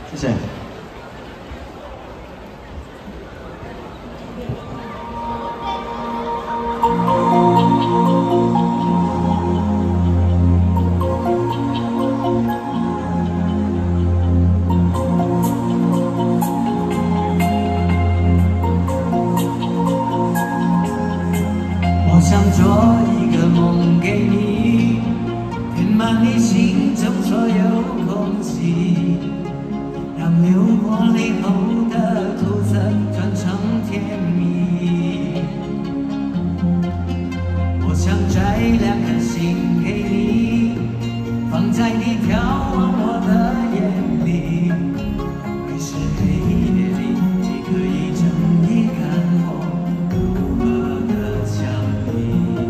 谢谢。 我想做一个梦给你，填满你心中所有空隙，让流过泪后的苦涩转成甜蜜。我想摘2颗心给你，放在你眺望我的眼里，于是黑夜里你可以整夜看我如何的想你。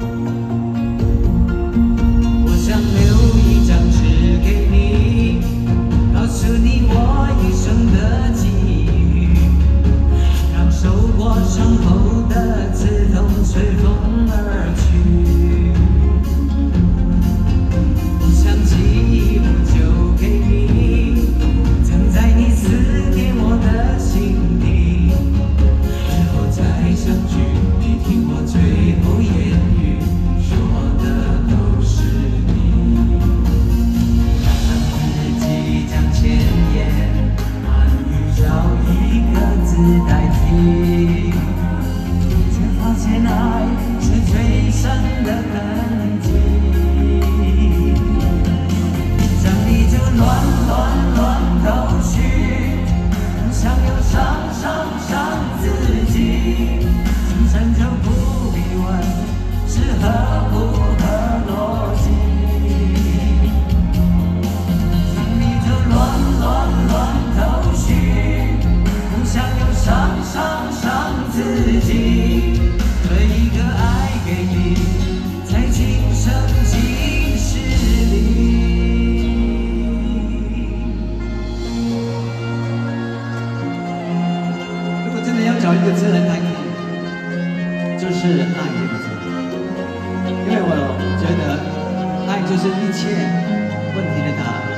我想留一张纸给你，告诉你我一生的际遇，让受过伤后的刺痛随风而去。我想寄一壶酒给你，曾在你思念我的心底，之后再相聚，你听我最后言语，说的都是你。让自己将千言万语找一个字代替，却发现爱是最深的痕迹。想你就乱头绪，不想又伤自己。今生就不必问是合不合逻辑。想你就乱头绪，不想又伤自己。这一个爱给你，才今生今世里。 如果真的要找一个字来代替，就是爱这个字，因为我觉得爱就是一切问题的答案。